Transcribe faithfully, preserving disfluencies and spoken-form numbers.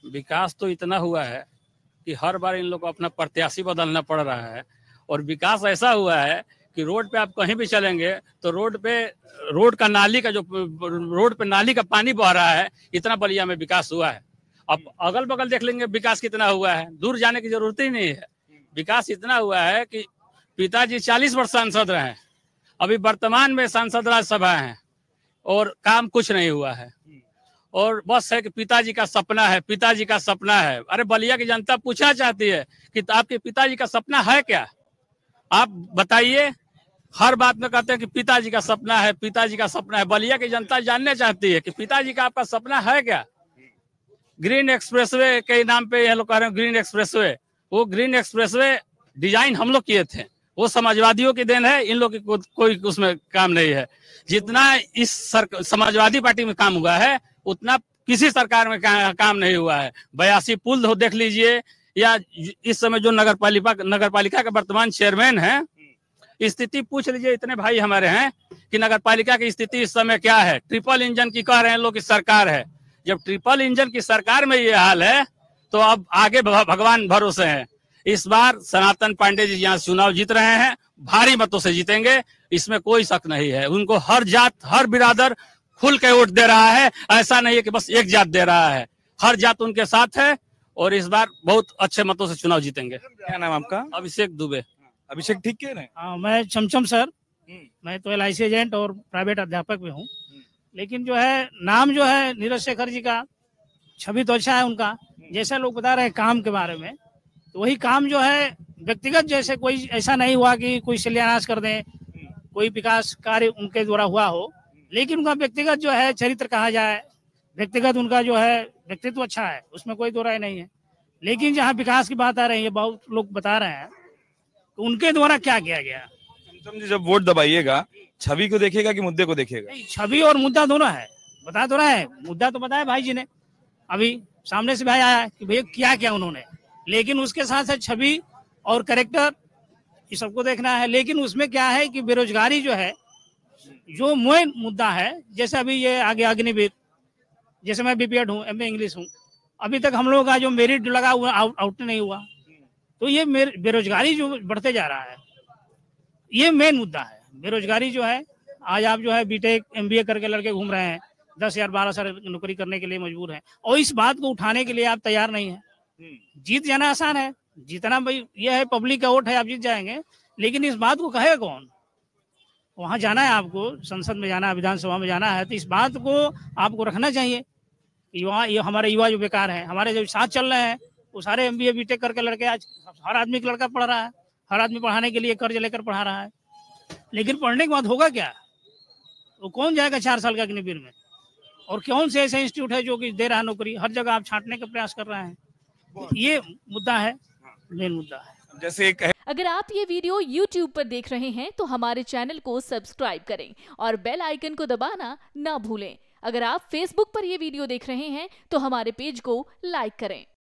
विकास तो इतना हुआ है कि हर बार इन लोग को अपना प्रत्याशी बदलना पड़ रहा है। और विकास ऐसा हुआ है कि रोड पे आप कहीं भी चलेंगे तो रोड पे रोड का नाली का जो रोड पे नाली का पानी बह रहा है, इतना बलिया में विकास हुआ है। अब अगल बगल देख लेंगे विकास कितना हुआ है, दूर जाने की जरूरत ही नहीं है। विकास इतना हुआ है कि पिताजी चालीस वर्ष सांसद रहे, अभी वर्तमान में सांसद राज्यसभा हैं और काम कुछ नहीं हुआ है। और बस है कि पिताजी का सपना है, पिताजी का सपना है। अरे बलिया की जनता पूछना चाहती है कि आपके पिताजी का सपना है क्या? आप बताइए। हर बात में कहते हैं कि पिताजी का सपना है, पिताजी का सपना है। बलिया की जनता जानना चाहती है कि पिताजी का आपका सपना है क्या? ग्रीन एक्सप्रेसवे के नाम पे ये लोग कह रहे हैं ग्रीन एक्सप्रेसवे। वो ग्रीन एक्सप्रेसवे डिजाइन हम लोग किए थे, वो समाजवादियों की देन है। इन लोग की को, कोई उसमें काम नहीं है। जितना इस समाजवादी पार्टी में काम हुआ है उतना किसी सरकार में का, काम नहीं हुआ है। बयासी पुल हो देख लीजिए, या इस समय जो नगर पालिका नगर पालिका के वर्तमान चेयरमैन है, स्थिति पूछ लीजिए। इतने भाई हमारे हैं कि नगर पालिका की स्थिति इस समय क्या है। ट्रिपल इंजन की कह रहे हैं लोग की सरकार है। जब ट्रिपल इंजन की सरकार में ये हाल है तो अब आगे भगवान भरोसे हैं। इस बार सनातन पांडे जी यहाँ चुनाव जीत रहे हैं, भारी मतों से जीतेंगे, इसमें कोई शक नहीं है। उनको हर जात हर बिरादर खुल के वोट दे रहा है। ऐसा नहीं है कि बस एक जात दे रहा है, हर जात उनके साथ है और इस बार बहुत अच्छे मतों से चुनाव जीतेंगे। क्या नाम आपका? अभिषेक दुबे। अभिषेक ठीक कह रहे हैं? हाँ, मैं चमचम सर, मैं तो एल आई सी एजेंट और प्राइवेट अध्यापक भी हूँ। लेकिन जो है नाम जो है नीरज शेखर जी का, छवि तो अच्छा है उनका। जैसे लोग बता रहे हैं काम के बारे में, तो वही काम जो है व्यक्तिगत, जैसे कोई ऐसा नहीं हुआ कि कोई शिलान्यास कर दें, कोई विकास कार्य उनके द्वारा हुआ हो, लेकिन उनका व्यक्तिगत जो है चरित्र कहा जाए, व्यक्तिगत उनका जो है व्यक्तित्व अच्छा है, उसमें कोई दो राय नहीं है। लेकिन जहाँ विकास की बात आ रही है, बहुत लोग बता रहे हैं तो उनके द्वारा क्या किया गया। चमचम जी, जब वोट दबाइएगा छवि को देखिएगा कि मुद्दे को देखिएगा? नहीं, छवि और मुद्दा दोनों है। बता तो रहा है, मुद्दा तो बताया भाई जी ने, अभी सामने से भाई आया कि भैया क्या क्या उन्होंने, लेकिन उसके साथ साथ छवि और कैरेक्टर ये सबको देखना है। लेकिन उसमें क्या है कि बेरोजगारी जो है, जो मेन मुद्दा है, जैसे अभी ये आगे अग्निवीर, जैसे मैं बीपीएड हूँ, एम ए इंग्लिश हूँ, अभी तक हम लोगों का जो मेरिट लगा हुआ आउट, आउट नहीं हुआ। तो ये बेरोजगारी जो बढ़ते जा रहा है, ये मेन मुद्दा है। बेरोजगारी जो है, आज आप जो है बीटेक एमबीए करके लड़के घूम रहे हैं, दस हजार बारह साल नौकरी करने के लिए मजबूर हैं, और इस बात को उठाने के लिए आप तैयार नहीं है। जीत जाना आसान है, जीतना भाई ये है, पब्लिक का वोट है, आप जीत जाएंगे। लेकिन इस बात को कहेगा कौन? वहां जाना है आपको, संसद में जाना है, विधानसभा में जाना है, तो इस बात को आपको रखना चाहिए कि वहाँ ये हमारे युवा जो बेकार हैं, हमारे जो साथ चल रहे हैं, वो सारे एमबीए बीटेक करके लड़के, आज हर आदमी का लड़का पढ़ रहा है, हर आदमी पढ़ाने के लिए कर्ज लेकर पढ़ा रहा है। लेकिन पढ़ने के बाद होगा क्या? वो कौन जाएगा चार साल का अग्निवीर में? और कौन से ऐसे इंस्टीट्यूट है जो कि दे रहा है नौकरी? हर जगह आप छांटने का प्रयास कर रहे हैं। ये मुद्दा है, मेन मुद्दा है। जैसे एक अगर आप ये वीडियो यूट्यूब पर देख रहे हैं तो हमारे चैनल को सब्सक्राइब करें और बेल आइकन को दबाना ना भूलें। अगर आप फेसबुक पर ये वीडियो देख रहे हैं तो हमारे पेज को लाइक करें।